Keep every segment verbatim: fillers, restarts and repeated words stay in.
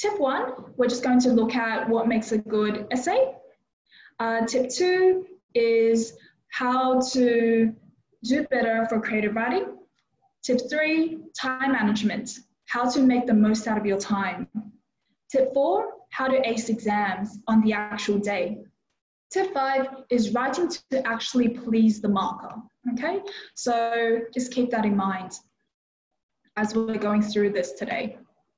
tip one, we're just going to look at what makes a good essay. Uh, tip two is how to do better for creative writing. Tip three, time management, how to make the most out of your time. Tip four, how to ace exams on the actual day. Tip five is writing to actually please the marker, okay? So just keep that in mind as we're going through this today.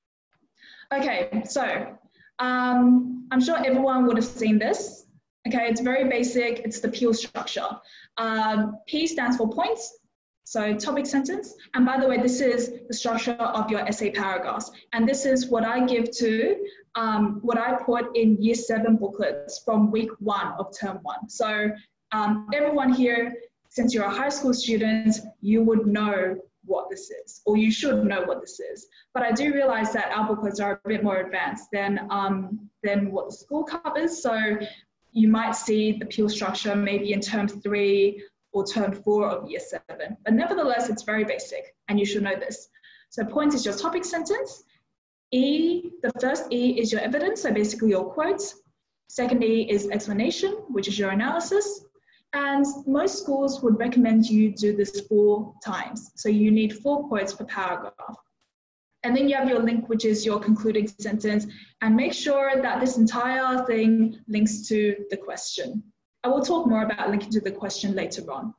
Okay, so um, I'm sure everyone would have seen this. Okay, it's very basic, it's the P E L structure. Um, P stands for points, so topic sentence. And by the way, this is the structure of your essay paragraphs. And this is what I give to, um, what I put in year seven booklets from week one of term one. So um, everyone here, since you're a high school student, you would know what this is, or you should know what this is. But I do realize that our booklets are a bit more advanced than, um, than what the school covers. So you might see the P E L structure maybe in term three or term four of year seven. But nevertheless, it's very basic and you should know this. So point is your topic sentence. E, the first E is your evidence, so basically your quotes. Second E is explanation, which is your analysis. And most schools would recommend you do this four times. So you need four quotes per paragraph. And then you have your link, which is your concluding sentence, and make sure that this entire thing links to the question. I will talk more about linking to the question later on.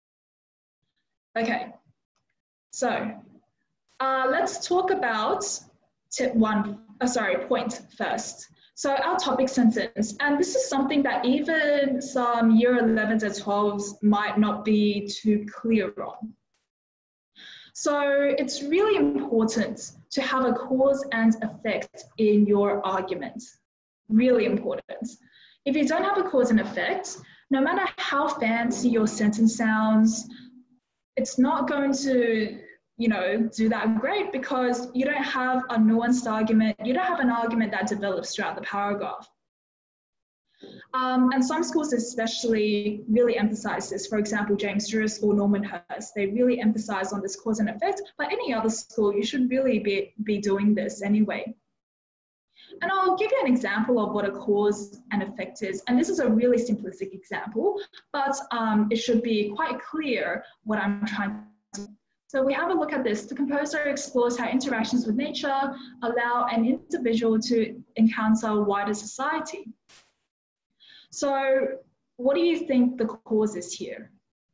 Okay, so uh, let's talk about tip one, uh, sorry, point first. So our topic sentence, and this is something that even some year elevens and twelves might not be too clear on. So it's really important to have a cause and effect in your argument. Really important. If you don't have a cause and effect, no matter how fancy your sentence sounds, it's not going to, you know, do that great because you don't have a nuanced argument, you don't have an argument that develops throughout the paragraph. Um, and some schools especially really emphasize this. For example, James Ruse or Normanhurst, they really emphasize on this cause and effect, but any other school, you should really be, be doing this anyway. And I'll give you an example of what a cause and effect is. And this is a really simplistic example, but um, it should be quite clear what I'm trying to do. So we have a look at this. The composer explores how interactions with nature allow an individual to encounter wider society. So what do you think the cause is here?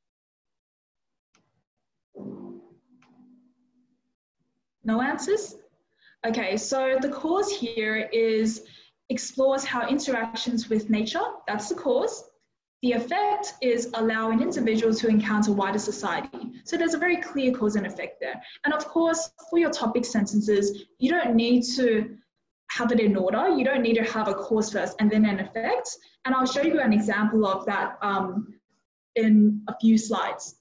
No answers? Okay, so the cause here is explores how interactions with nature, that's the cause. The effect is allow an individual to encounter wider society. So there's a very clear cause and effect there. And of course, for your topic sentences, you don't need to have it in order. You don't need to have a cause first and then an effect. And I'll show you an example of that um, in a few slides.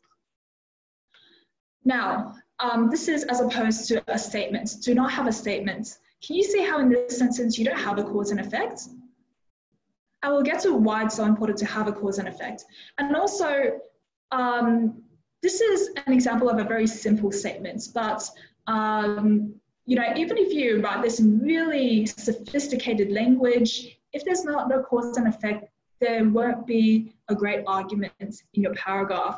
Now, um, this is as opposed to a statement. Do not have a statement. Can you see how in this sentence you don't have a cause and effect? I will get to why it's so important to have a cause and effect. And also, um, this is an example of a very simple statement, but um, you know, even if you write this in really sophisticated language, if there's not no cause and effect, there won't be a great argument in your paragraph.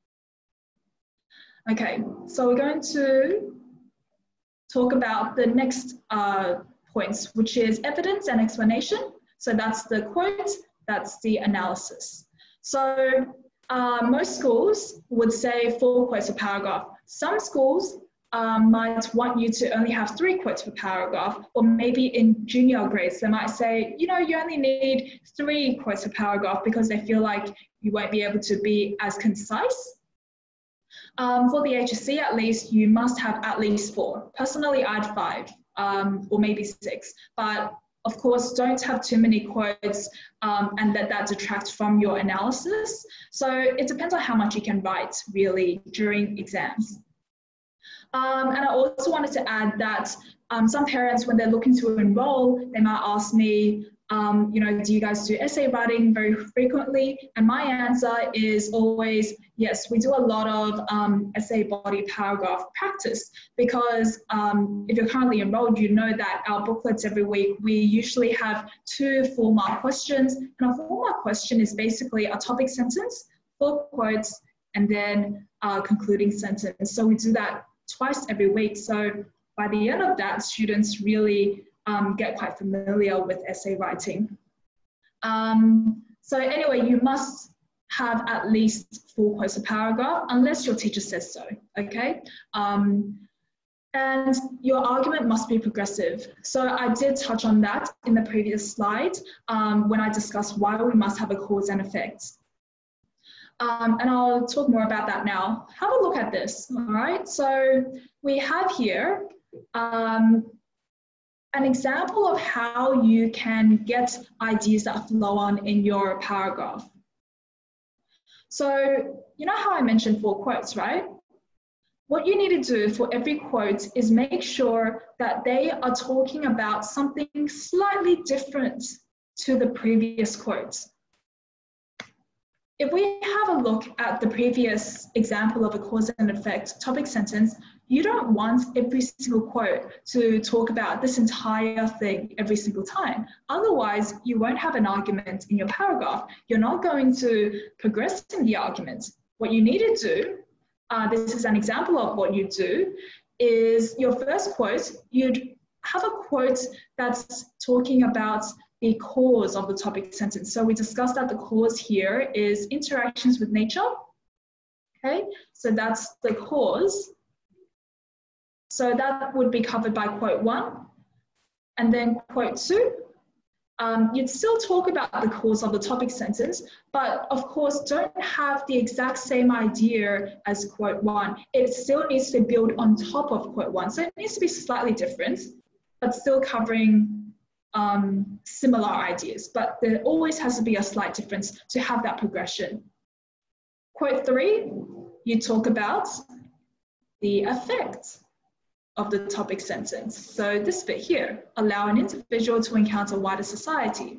Okay, so we're going to talk about the next uh, points, which is evidence and explanation. So that's the quote, that's the analysis. So uh, most schools would say four quotes a paragraph. Some schools um, might want you to only have three quotes per paragraph, or maybe in junior grades, they might say, you know, you only need three quotes per paragraph because they feel like you won't be able to be as concise. Um, for the H S C at least, you must have at least four. Personally, I'd five um, or maybe six, but of course, don't have too many quotes um, and let that detract from your analysis. So it depends on how much you can write really during exams. Um, and I also wanted to add that um, some parents, when they're looking to enroll, they might ask me, um, you know, do you guys do essay writing very frequently? And my answer is always, yes, we do a lot of um, essay body paragraph practice, because um, if you're currently enrolled, you know that our booklets every week, we usually have two four mark questions. And a four mark question is basically a topic sentence, four quotes, and then a concluding sentence. So we do that twice every week. So by the end of that, students really um, get quite familiar with essay writing. Um, so anyway, you must have at least four quotes a paragraph, unless your teacher says so, okay? Um, and your argument must be progressive. So I did touch on that in the previous slide um, when I discussed why we must have a cause and effect. Um, and I'll talk more about that now. Have a look at this, all right? So we have here um, an example of how you can get ideas that flow on in your paragraph. So you know how I mentioned four quotes, right? What you need to do for every quote is make sure that they are talking about something slightly different to the previous quotes. If we have a look at the previous example of a cause and effect topic sentence, you don't want every single quote to talk about this entire thing every single time. Otherwise, you won't have an argument in your paragraph. You're not going to progress in the argument. What you need to do, uh, this is an example of what you do, is your first quote, you'd have a quote that's talking about the cause of the topic sentence. So we discussed that the cause here is interactions with nature. Okay, so that's the cause. So that would be covered by quote one. And then quote two, um, you'd still talk about the cause of the topic sentence, but of course don't have the exact same idea as quote one. It still needs to build on top of quote one. So it needs to be slightly different, but still covering Um, similar ideas, but there always has to be a slight difference to have that progression. Quote three, you talk about the effect of the topic sentence. So this bit here, allow an individual to encounter wider society.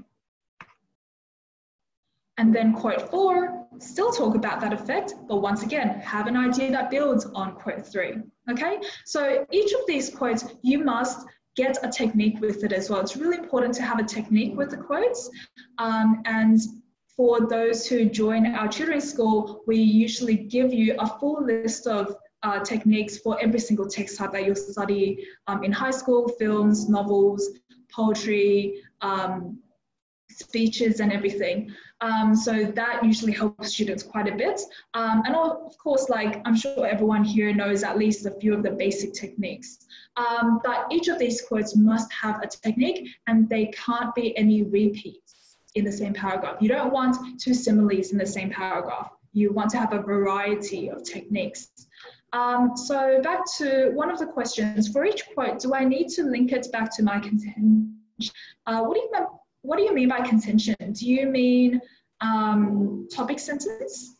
And then quote four, still talk about that effect, but once again, have an idea that builds on quote three, okay? So each of these quotes, you must get a technique with it as well. It's really important to have a technique with the quotes. Um, and for those who join our tutoring school, we usually give you a full list of uh, techniques for every single text type that you'll study um, in high school: films, novels, poetry, um, speeches and everything. Um, so that usually helps students quite a bit. Um, and of course, like I'm sure everyone here knows at least a few of the basic techniques. Um, but each of these quotes must have a technique, and they can't be any repeats in the same paragraph. You don't want two similes in the same paragraph. You want to have a variety of techniques. Um, so back to one of the questions. For each quote, do I need to link it back to my contention? Uh, what do you mean? What do you mean by contention? Do you mean um, topic sentence?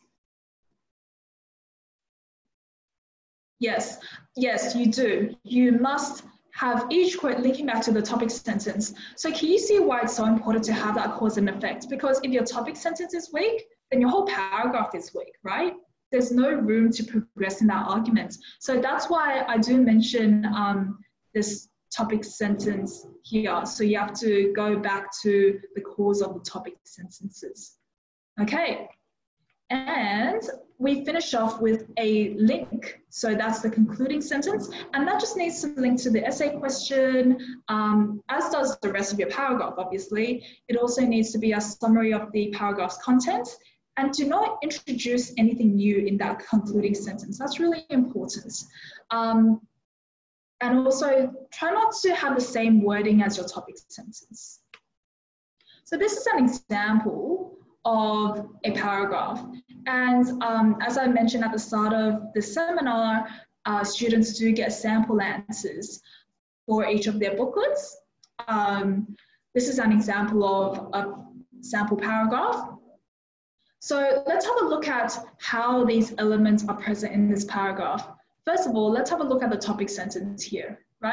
Yes, yes, you do. You must have each quote linking back to the topic sentence. So can you see why it's so important to have that cause and effect? Because if your topic sentence is weak, then your whole paragraph is weak, right? There's no room to progress in that argument. So that's why I do mention um, this topic sentence here. So you have to go back to the cause of the topic sentences. Okay, and we finish off with a link. So that's the concluding sentence, and that just needs to link to the essay question, um, as does the rest of your paragraph, obviously. It also needs to be a summary of the paragraph's content, and do not introduce anything new in that concluding sentence. That's really important. Um, And also try not to have the same wording as your topic sentence. So this is an example of a paragraph. And um, as I mentioned at the start of the seminar, uh, students do get sample answers for each of their booklets. Um, this is an example of a sample paragraph. So let's have a look at how these elements are present in this paragraph. First of all, let's have a look at the topic sentence here, right?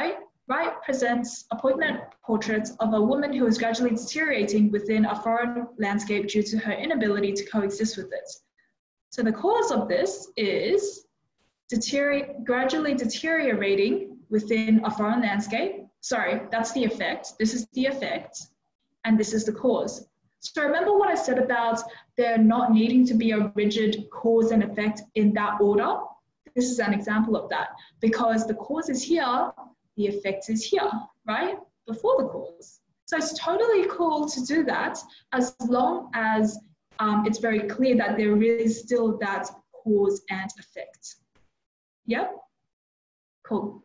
Wright presents a poignant portrait of a woman who is gradually deteriorating within a foreign landscape due to her inability to coexist with it. So the cause of this is deteriorate, gradually deteriorating within a foreign landscape. Sorry, that's the effect. This is the effect, and this is the cause. So remember what I said about there not needing to be a rigid cause and effect in that order? This is an example of that, because the cause is here, the effect is here, right? Before the cause. So it's totally cool to do that as long as um, it's very clear that there is still that cause and effect. Yeah? Cool.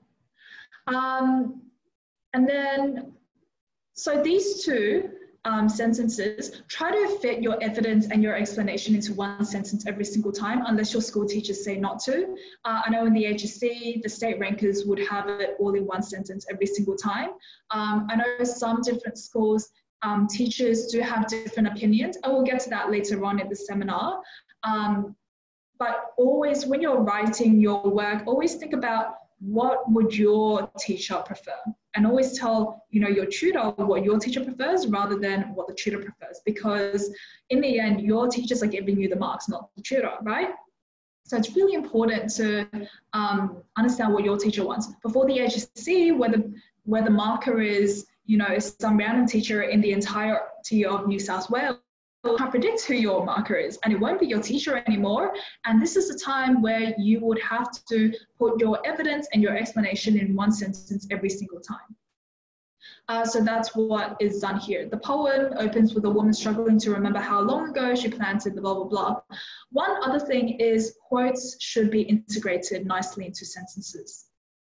Um, and then, so these two um, sentences, try to fit your evidence and your explanation into one sentence every single time, unless your school teachers say not to. Uh, I know in the H S C, the state rankers would have it all in one sentence every single time. Um, I know some different schools, um, teachers do have different opinions, and we'll get to that later on in the seminar. Um, but always, when you're writing your work, always think about what would your teacher prefer, and always tell you know your tutor what your teacher prefers rather than what the tutor prefers, because in the end your teachers are giving you the marks, not the tutor, right? So it's really important to um, understand what your teacher wants. Before the H S C, where the where the marker is you know some random teacher in the entirety of New South Wales, can't predict who your marker is, and it won't be your teacher anymore. And this is the time where you would have to put your evidence and your explanation in one sentence every single time. Uh, so that's what is done here. The poem opens with a woman struggling to remember how long ago she planted the blah, blah, blah. One other thing is quotes should be integrated nicely into sentences.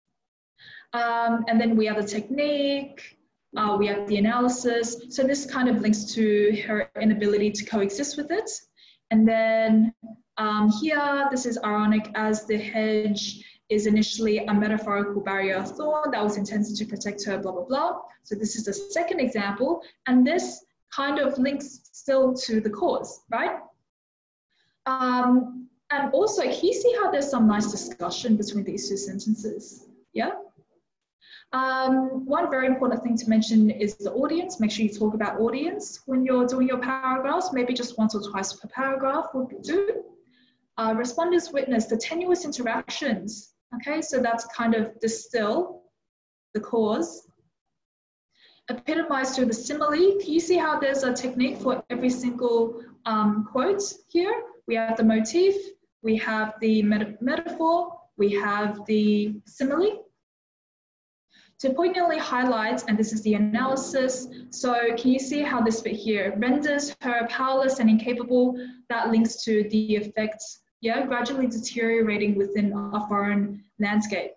Um, and then we have the technique. Uh, we have the analysis. So this kind of links to her inability to coexist with it. And then um, here, this is ironic, as the hedge is initially a metaphorical barrier of thorn that was intended to protect her, blah, blah, blah. So this is the second example. And this kind of links still to the cause, right? Um, and also, can you see how there's some nice discussion between these two sentences? Yeah? Um, one very important thing to mention is the audience. Make sure you talk about audience when you're doing your paragraphs, maybe just once or twice per paragraph would do. Uh, responders witness the tenuous interactions. Okay, so that's kind of distill the cause. Epitomized through the simile. Can you see how there's a technique for every single um, quote here? We have the motif, we have the meta metaphor, we have the simile. To poignantly highlight, and this is the analysis, so can you see how this bit here renders her powerless and incapable? That links to the effects, yeah, gradually deteriorating within a foreign landscape.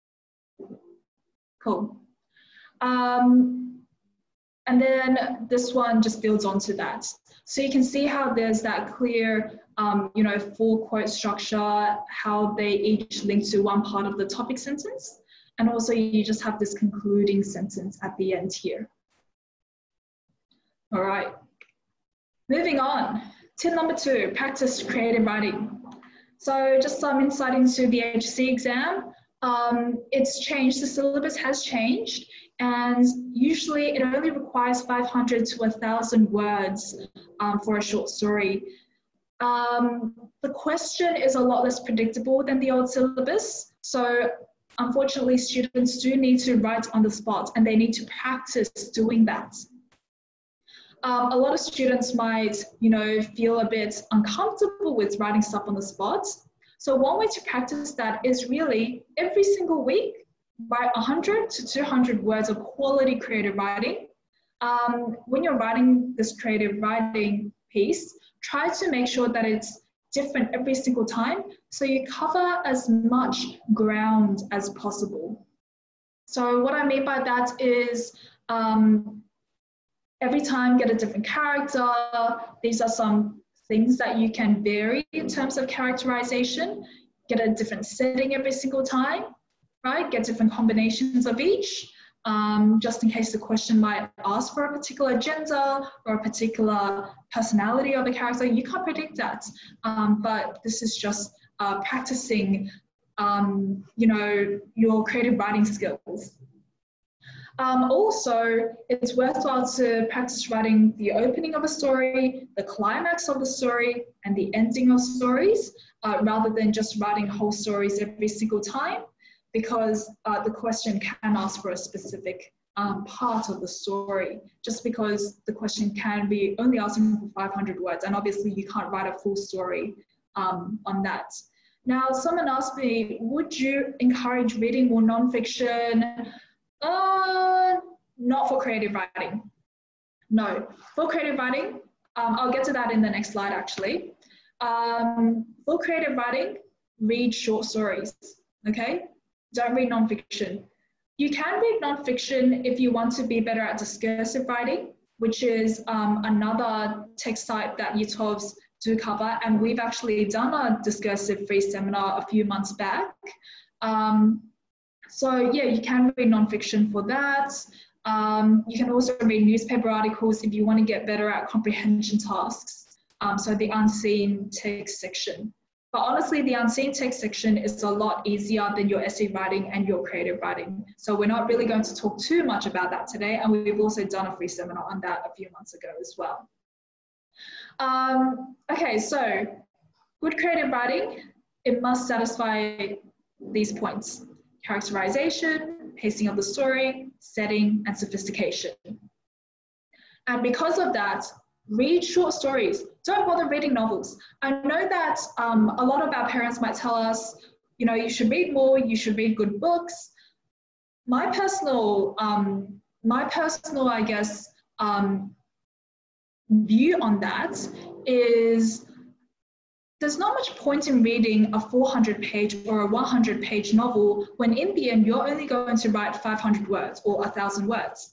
Cool. Um, and then this one just builds onto that. So you can see how there's that clear, um, you know, full quote structure, how they each link to one part of the topic sentence. And also you just have this concluding sentence at the end here. All right, moving on. Tip number two, practice creative writing. So just some insight into the H S C exam. Um, it's changed, the syllabus has changed, and usually it only requires five hundred to one thousand words um, for a short story. Um, the question is a lot less predictable than the old syllabus. So unfortunately, students do need to write on the spot, and they need to practice doing that. Um, a lot of students might, you know, feel a bit uncomfortable with writing stuff on the spot. So one way to practice that is really every single week, write one hundred to two hundred words of quality creative writing. Um, when you're writing this creative writing piece, try to make sure that it's different every single time, so you cover as much ground as possible. So what I mean by that is um, every time get a different character. These are some things that you can vary in terms of characterization. Get a different setting every single time, right? Get different combinations of each. Um, just in case the question might ask for a particular gender or a particular personality of a character. You can't predict that, um, but this is just uh, practicing, um, you know, your creative writing skills. Um, also, it's worthwhile to practice writing the opening of a story, the climax of the story, and the ending of stories, uh, rather than just writing whole stories every single time, because uh, the question can ask for a specific um, part of the story, just because the question can be only asking for five hundred words, and obviously you can't write a full story um, on that. Now, someone asked me, would you encourage reading more nonfiction? Uh, not for creative writing. No, for creative writing, um, I'll get to that in the next slide actually. Um, for creative writing, read short stories, okay? Don't read nonfiction. You can read nonfiction if you want to be better at discursive writing, which is um, another text type that year twelves do cover, and we've actually done a discursive free seminar a few months back. Um, So yeah, you can read nonfiction for that. Um, you can also read newspaper articles if you want to get better at comprehension tasks. Um, so the unseen text section. But honestly, the unseen text section is a lot easier than your essay writing and your creative writing. So we're not really going to talk too much about that today. And we've also done a free seminar on that a few months ago as well. Um, okay, so good creative writing, it must satisfy these points: characterization, pacing of the story, setting, and sophistication. And because of that, read short stories. Don't bother reading novels. I know that um, a lot of our parents might tell us, you know, you should read more, you should read good books. My personal, um, my personal, I guess, um, view on that is there's not much point in reading a four hundred page or a one hundred page novel when in the end you're only going to write five hundred words or one thousand words.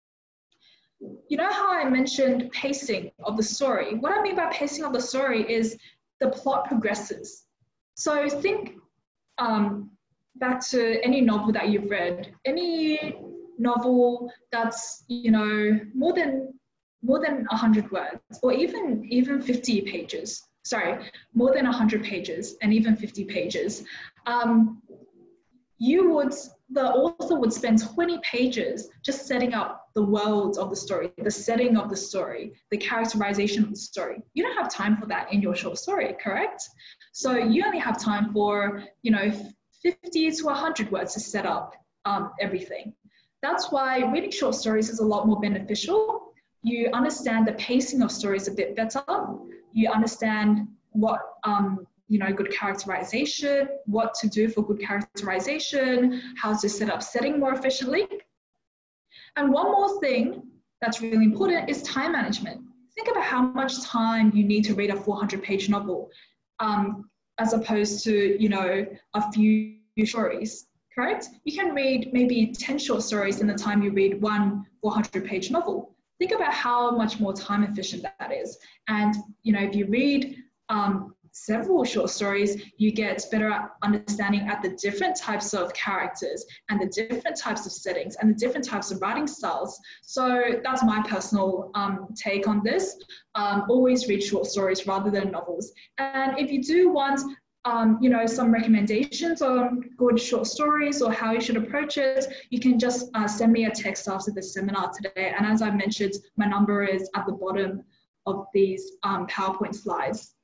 You know how I mentioned pacing of the story? What I mean by pacing of the story is the plot progresses. So think um, back to any novel that you've read, any novel that's, you know, more than more than one hundred words, or even even fifty pages. Sorry, more than one hundred pages and even fifty pages. Um, you would, the author would spend twenty pages just setting up the world of the story, the setting of the story, the characterization of the story. You don't have time for that in your short story, correct? So you only have time for, you know, fifty to one hundred words to set up um, everything. That's why reading short stories is a lot more beneficial. You understand the pacing of stories a bit better. You understand what, um, you know, good characterization, what to do for good characterization, how to set up setting more efficiently. And one more thing that's really important is time management. Think about how much time you need to read a four hundred page novel, um, as opposed to, you know, a few stories, correct? You can read maybe ten short stories in the time you read one four hundred page novel. Think about how much more time efficient that is. And, you know, if you read um, several short stories, you get better understanding at the different types of characters and the different types of settings and the different types of writing styles. So that's my personal um, take on this. Um, always read short stories rather than novels. And if you do want Um, you know, some recommendations on good short stories or how you should approach it, you can just uh, send me a text after the seminar today. And as I mentioned, my number is at the bottom of these um, PowerPoint slides.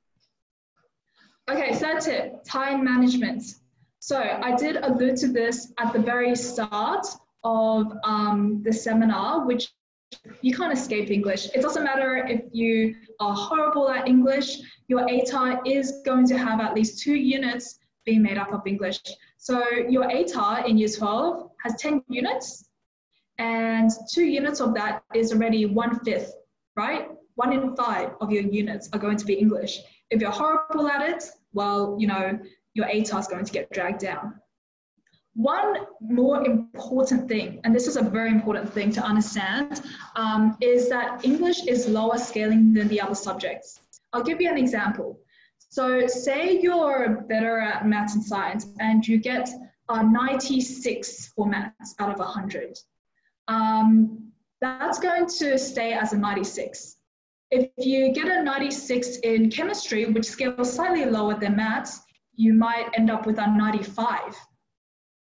Okay, third tip, time management. So I did allude to this at the very start of um, the seminar, which you can't escape English. It doesn't matter if you are horrible at English, your A T A is going to have at least two units being made up of English. So your A T A in year twelve has ten units, and two units of that is already one fifth, right? One in five of your units are going to be English. If you're horrible at it, well, you know, your A T A is going to get dragged down. One more important thing, and this is a very important thing to understand, um, is that English is lower scaling than the other subjects. I'll give you an example. So say you're better at maths and science and you get a ninety-six for maths out of one hundred. Um, that's going to stay as a ninety-six. If you get a ninety-six in chemistry, which scales slightly lower than maths, you might end up with a ninety-five.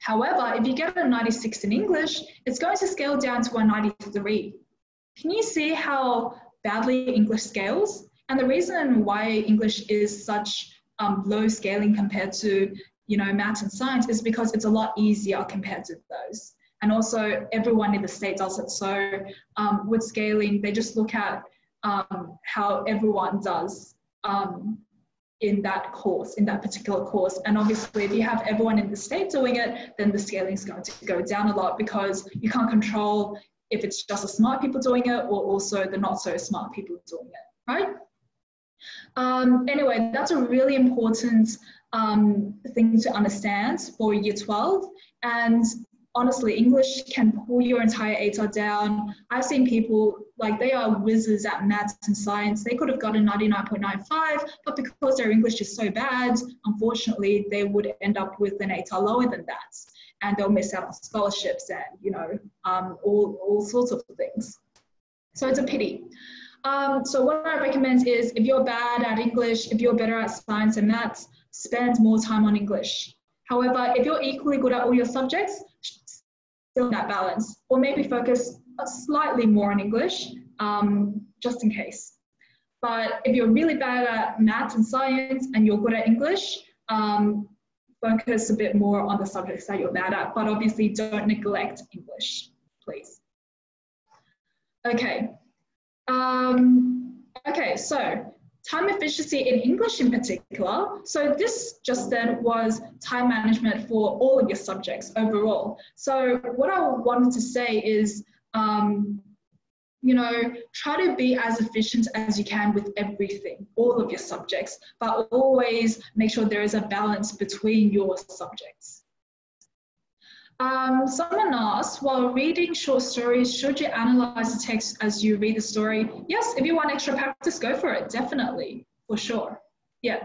However, if you get a ninety-six in English, it's going to scale down to a ninety-three. Can you see how badly English scales? And the reason why English is such um, low scaling compared to, you know, maths and science is because it's a lot easier compared to those. And also everyone in the state does it. So um, with scaling, they just look at um, how everyone does um, in that course, in that particular course. And obviously if you have everyone in the state doing it, then the scaling is going to go down a lot because you can't control if it's just the smart people doing it or also the not so smart people doing it, right? Um, anyway, that's a really important um, thing to understand for year twelve. And honestly, English can pull your entire A T A R down. I've seen people, like they are whizzes at maths and science. They could have got a ninety-nine point nine five, but because their English is so bad, unfortunately, they would end up with an A T A R lower than that. And they'll miss out on scholarships and, you know, um, all, all sorts of things. So it's a pity. Um, so what I recommend is if you're bad at English, if you're better at science and maths, spend more time on English. However, if you're equally good at all your subjects, still that balance, or maybe focus slightly more on English, um, just in case. But if you're really bad at maths and science and you're good at English, um, focus a bit more on the subjects that you're bad at, but obviously don't neglect English, please. Okay. Um, okay, so time efficiency in English in particular. So this just then was time management for all of your subjects overall. So what I wanted to say is, um, you know, try to be as efficient as you can with everything, all of your subjects, but always make sure there is a balance between your subjects. Um, someone asked, while reading short stories, should you analyze the text as you read the story? Yes, if you want extra practice, go for it, definitely, for sure. Yeah.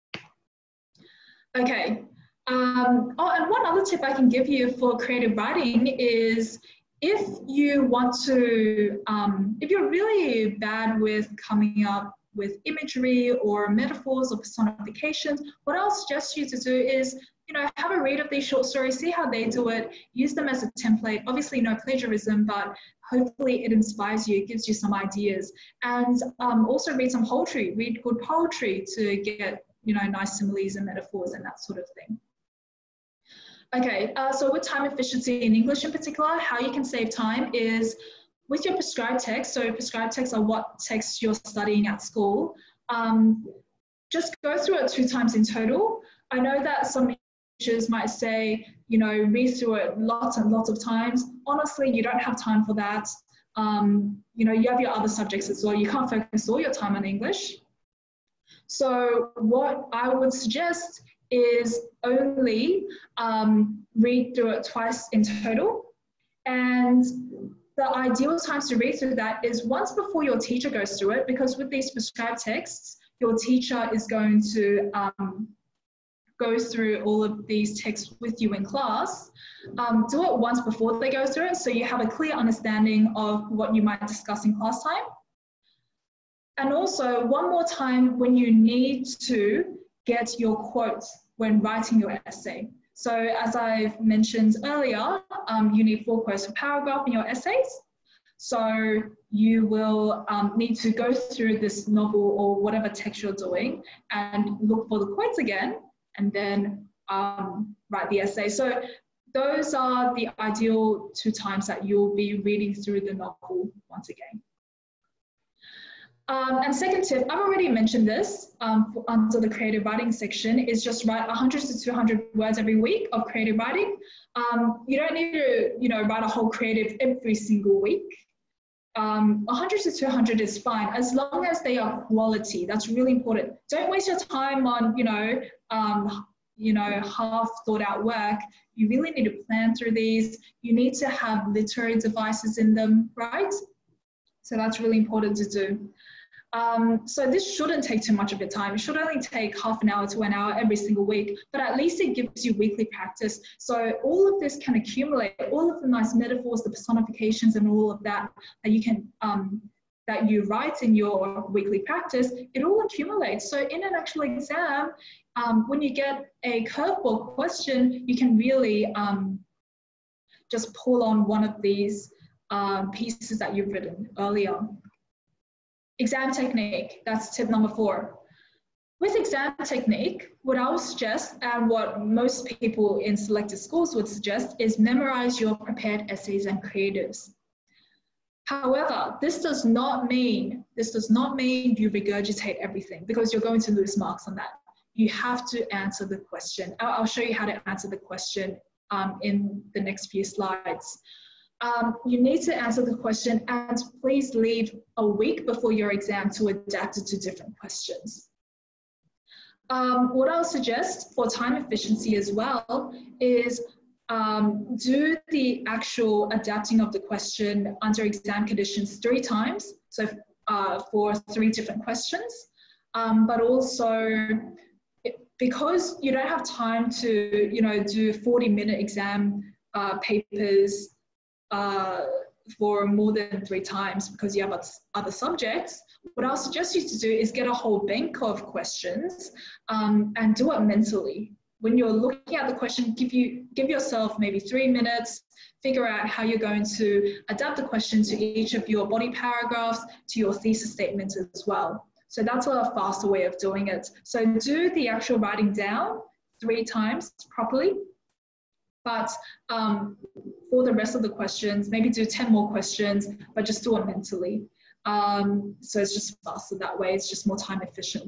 Okay. Um, oh, and one other tip I can give you for creative writing is if you want to, um, if you're really bad with coming up with imagery or metaphors or personifications, what I'll suggest you to do is, you know, have a read of these short stories, see how they do it, use them as a template. Obviously no plagiarism, but hopefully it inspires you, it gives you some ideas. And um, also read some poetry, read good poetry to get, you know, nice similes and metaphors and that sort of thing. Okay, uh, so with time efficiency in English in particular, how you can save time is with your prescribed text. So prescribed texts are what texts you're studying at school. Um, just go through it two times in total. I know that some teachers might say, you know, read through it lots and lots of times. Honestly, you don't have time for that. Um, you know, you have your other subjects as well. You can't focus all your time on English. So what I would suggest is only um, read through it twice in total. And the ideal times to read through that is once before your teacher goes through it, because with these prescribed texts, your teacher is going to um, go through all of these texts with you in class. Um, do it once before they go through it so you have a clear understanding of what you might discuss in class time. And also one more time when you need to get your quotes when writing your essay. So as I've mentioned earlier, um, you need four quotes per paragraph in your essays. So you will um, need to go through this novel or whatever text you're doing and look for the quotes again and then um, write the essay. So those are the ideal two times that you'll be reading through the novel once again. Um, and second tip, I've already mentioned this um, for, under the creative writing section, is just write one hundred to two hundred words every week of creative writing. Um, you don't need to, you know, write a whole creative every single week. Um, one hundred to two hundred is fine, as long as they are quality. That's really important. Don't waste your time on, you know, um, you know, half thought out work. You really need to plan through these. You need to have literary devices in them, right? So that's really important to do. Um, so this shouldn't take too much of your time. It should only take half an hour to an hour every single week, but at least it gives you weekly practice. So all of this can accumulate, all of the nice metaphors, the personifications and all of that that you can, um, that you write in your weekly practice, it all accumulates. So in an actual exam, um, when you get a curveball question, you can really um, just pull on one of these um, pieces that you've written earlier. Exam technique, that's tip number four. With exam technique, what I would suggest, and what most people in selected schools would suggest, is memorize your prepared essays and creatives. However, this does not mean, this does not mean you regurgitate everything, because you're going to lose marks on that. You have to answer the question. I'll, I'll show you how to answer the question um, in the next few slides. Um, you need to answer the question, and please leave a week before your exam to adapt it to different questions. Um, what I'll suggest for time efficiency as well is um, do the actual adapting of the question under exam conditions three times, so uh, for three different questions, um, but also because you don't have time to, you know, do forty minute exam uh, papers uh, for more than three times because you have other subjects, what I'll suggest you to do is get a whole bank of questions um, and do it mentally. When you're looking at the question, give, you, give yourself maybe three minutes, figure out how you're going to adapt the question to each of your body paragraphs, to your thesis statements as well. So that's a faster way of doing it. So do the actual writing down three times properly, but um, for the rest of the questions, maybe do ten more questions, but just do it mentally. Um, so it's just faster that way, it's just more time efficient.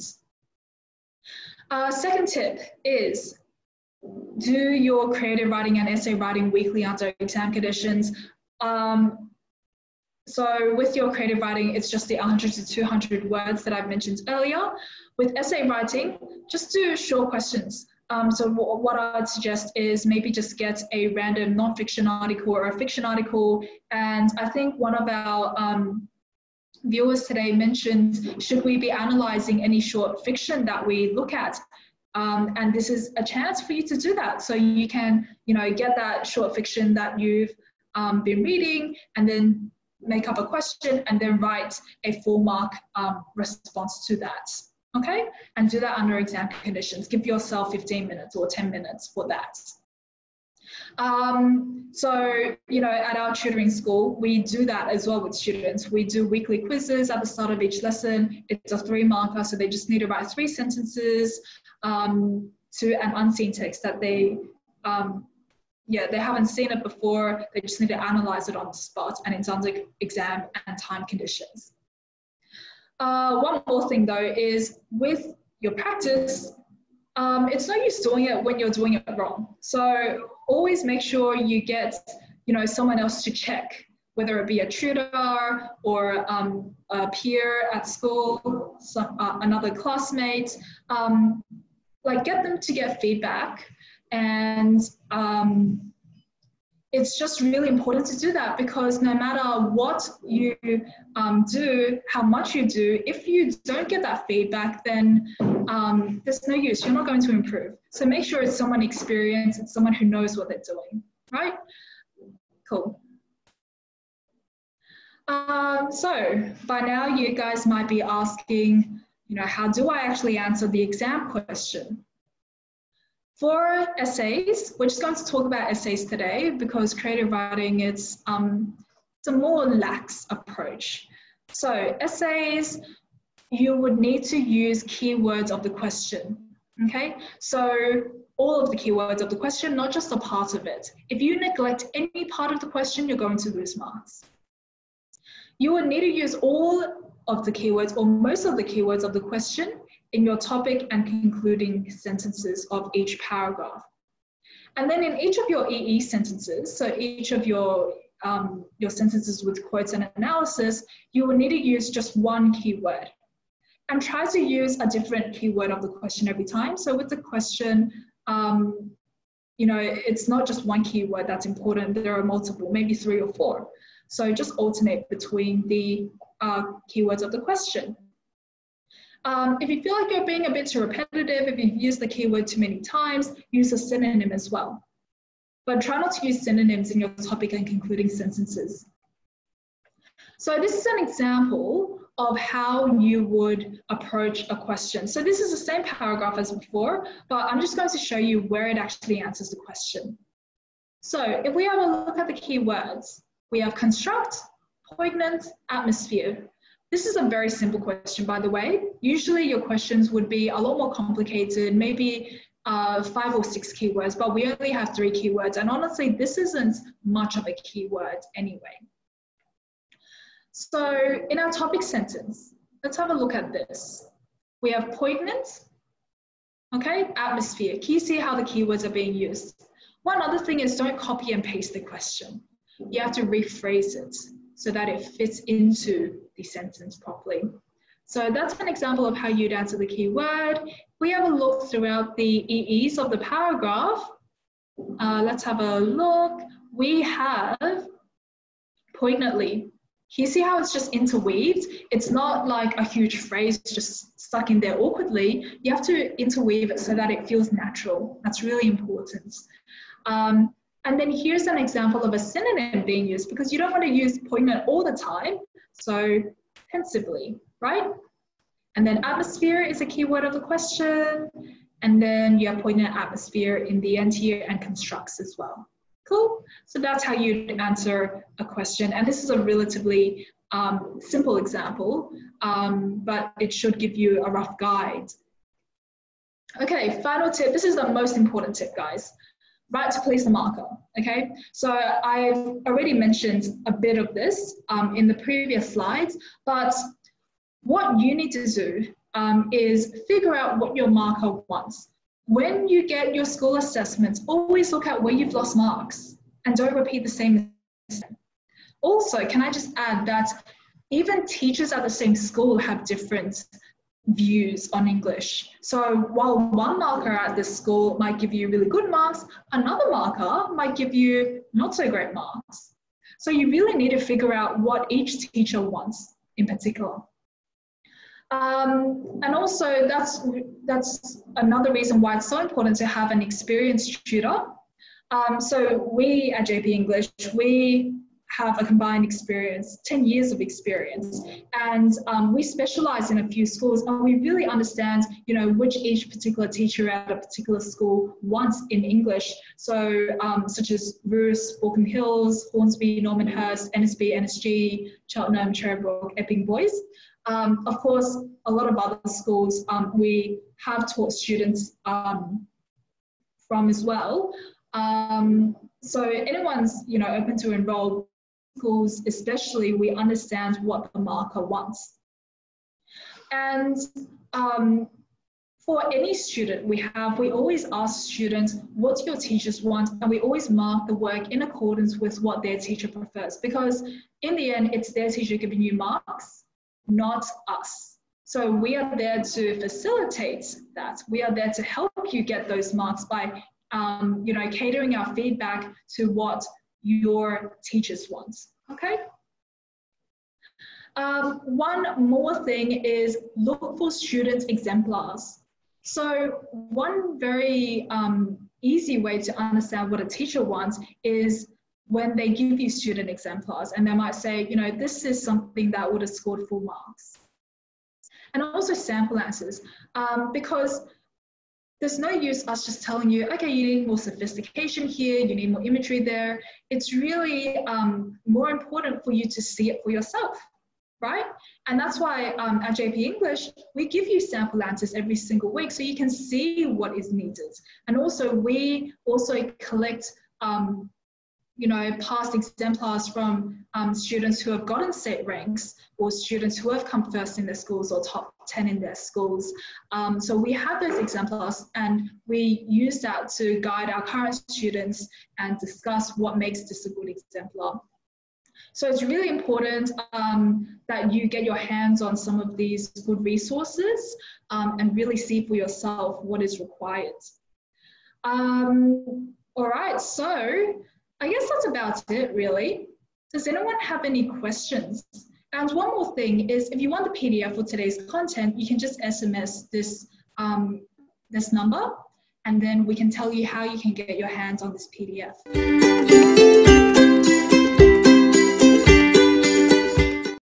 Uh, second tip is do your creative writing and essay writing weekly under exam conditions. Um, so with your creative writing, it's just the one hundred to two hundred words that I've mentioned earlier. With essay writing, just do short questions. Um, so what I'd suggest is maybe just get a random non-fiction article or a fiction article. And I think one of our um, viewers today mentioned, should we be analysing any short fiction that we look at? Um, and this is a chance for you to do that. So you can, you know, get that short fiction that you've um, been reading and then make up a question and then write a full mark um, response to that. Okay, and do that under exam conditions. Give yourself fifteen minutes or ten minutes for that. Um, so, you know, at our tutoring school, we do that as well with students. We do weekly quizzes at the start of each lesson. It's a three marker, so they just need to write three sentences um, to an unseen text that they, um, yeah, they haven't seen it before. They just need to analyze it on the spot, and it's under exam and time conditions. Uh, one more thing though is with your practice, um, it's no use doing it when you're doing it wrong. So always make sure you get, you know, someone else to check, whether it be a tutor or um, a peer at school, some, uh, another classmate, um, like get them to get feedback. And um, it's just really important to do that, because no matter what you um, do, how much you do, if you don't get that feedback, then um, there's no use. You're not going to improve. So make sure it's someone experienced, it's someone who knows what they're doing, right? Cool. Um, so by now you guys might be asking, you know, how do I actually answer the exam question? For essays, we're just going to talk about essays today because creative writing is um, it's a more lax approach. So essays, you would need to use keywords of the question, okay? So all of the keywords of the question, not just a part of it. If you neglect any part of the question, you're going to lose marks. You would need to use all of the keywords or most of the keywords of the question in your topic and concluding sentences of each paragraph. And then in each of your E E sentences, so each of your, um, your sentences with quotes and analysis, you will need to use just one keyword. And try to use a different keyword of the question every time. So with the question, um, you know, it's not just one keyword that's important, there are multiple, maybe three or four. So just alternate between the uh, keywords of the question. Um, if you feel like you're being a bit too repetitive, if you've used the keyword too many times, use a synonym as well. But try not to use synonyms in your topic and concluding sentences. So this is an example of how you would approach a question. So this is the same paragraph as before, but I'm just going to show you where it actually answers the question. So if we have a look at the keywords, we have construct, poignant, atmosphere. This is a very simple question, by the way. Usually your questions would be a lot more complicated, maybe uh, five or six keywords, but we only have three keywords. And honestly, this isn't much of a keyword anyway. So in our topic sentence, let's have a look at this. We have poignant, okay, atmosphere. Can you see how the keywords are being used? One other thing is don't copy and paste the question. You have to rephrase it so that it fits into the sentence properly. So that's an example of how you'd answer the keyword. We have a look throughout the E Es of the paragraph. Uh, let's have a look. We have poignantly. Can you see how it's just interweaved? It's not like a huge phrase just stuck in there awkwardly. You have to interweave it so that it feels natural. That's really important. Um, and then here's an example of a synonym being used, because you don't want to use poignant all the time. So pensively, right? And then atmosphere is a keyword of the question. And then you have poignant atmosphere in the end here, and constructs as well. Cool. So that's how you'd answer a question. And this is a relatively um, simple example, um, but it should give you a rough guide. Okay, final tip. This is the most important tip, guys. Right to place the marker, okay? So I've already mentioned a bit of this um, in the previous slides, but what you need to do um, is figure out what your marker wants. When you get your school assessments, always look at where you've lost marks and don't repeat the same mistake. Also, can I just add that even teachers at the same school have different views on English. So while one marker at this school might give you really good marks, another marker might give you not so great marks. So you really need to figure out what each teacher wants in particular. Um, and also that's, that's another reason why it's so important to have an experienced tutor. Um, so we at J P English, we have a combined experience, ten years of experience, and um, we specialize in a few schools, and we really understand, you know, which each particular teacher at a particular school wants in English. So um, such as Ruse, Baulkham Hills, Hornsby, Normanhurst, N S B, N S G, Cheltenham, Cherrybrook, Epping Boys. Um, of course, a lot of other schools um, we have taught students um, from as well. Um, so anyone's, you know, open to enroll. Schools especially, we understand what the marker wants. And um, for any student we have, we always ask students, what do your teachers want? And we always mark the work in accordance with what their teacher prefers, because in the end, it's their teacher giving you marks, not us. So we are there to facilitate that. We are there to help you get those marks by, um, you know, catering our feedback to what your teachers want, okay? Um, one more thing is look for student exemplars. So one very um, easy way to understand what a teacher wants is when they give you student exemplars, and they might say, you know, this is something that would have scored full marks. And also sample answers, um, because there's no use us just telling you, okay, you need more sophistication here, you need more imagery there. It's really um, more important for you to see it for yourself, right? And that's why um, at J P English, we give you sample answers every single week so you can see what is needed. And also we also collect, um, you know, past exemplars from um, students who have gotten state ranks, or students who have come first in their schools or top ten in their schools. Um, so we have those exemplars, and we use that to guide our current students and discuss what makes this a good exemplar. So it's really important um, that you get your hands on some of these good resources um, and really see for yourself what is required. Um, all right, so I guess that's about it, really. Does anyone have any questions? And one more thing is, if you want the P D F for today's content, you can just S M S this, um, this number, and then we can tell you how you can get your hands on this P D F.